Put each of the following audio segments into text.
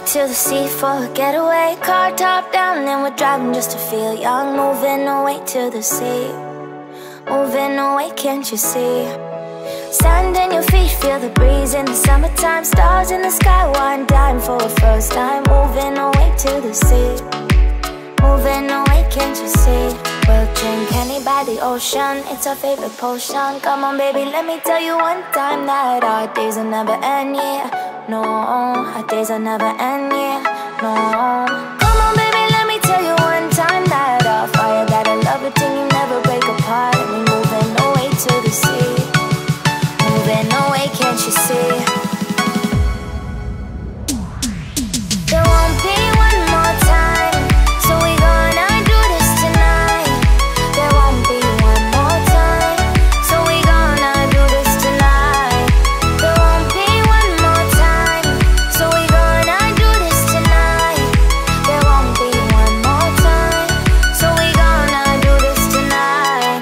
to the sea for a getaway. Car top down and we're driving just to feel young. Moving away to the sea, moving away, can't you see? Sand in your feet, feel the breeze in the summertime. Stars in the sky, one dime for a first time. Moving away to the sea, moving away, can't you see? We'll drink honey by the ocean, it's our favorite potion. Come on baby, let me tell you one time that our days will never end, yeah. No, our days will never end, yeah. No. Come on baby, let me tell you one time that our fire got a love routine, you never break apart. And we moving away to the sea, moving away, can't you see? There won't be one more time, so we gonna do this tonight. There won't be one more time, so we gonna do this tonight. There won't be one more time, so we gonna do this tonight. There won't be one more time, so we gonna do this tonight.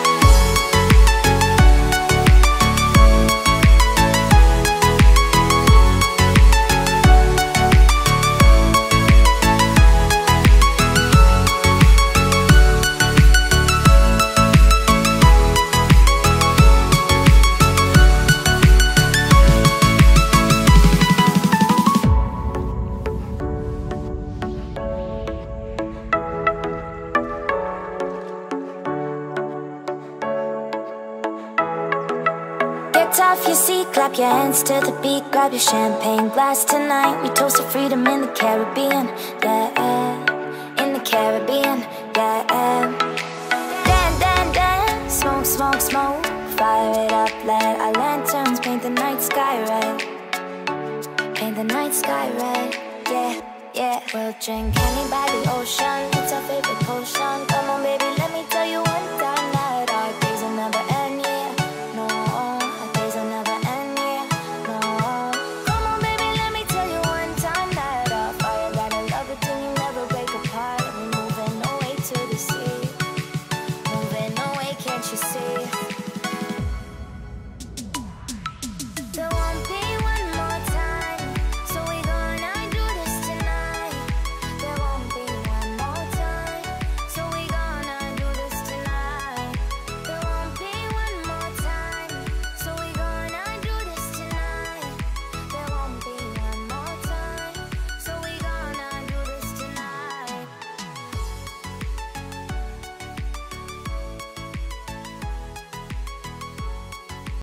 Get off your seat, clap your hands to the beat. Grab your champagne glass tonight. We toast to freedom in the Caribbean, yeah. In the Caribbean, yeah. Dan, dan, dan, smoke, smoke, smoke. Fire it up, let our lanterns paint the night sky red. Paint the night sky red, yeah, yeah. We'll drink honey by the ocean, it's our favorite potion. Come on baby,